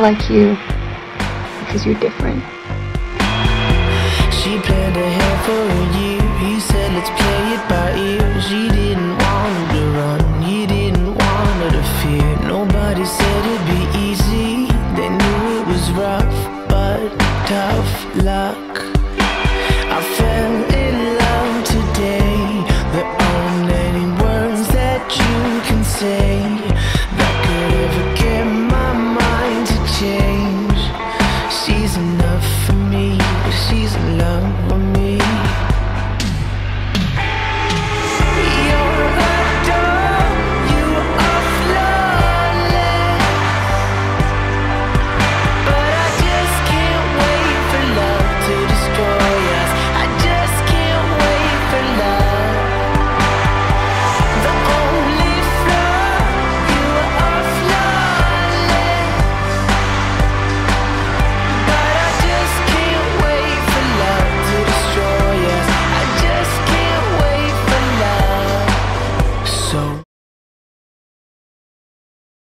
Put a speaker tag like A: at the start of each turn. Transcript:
A: like you because you're different.
B: She planned ahead for a year. He said let's play it by ear. She didn't want him to run, he didn't want her to fear. Nobody said it'd be easy. They knew it was rough, but tough luck. I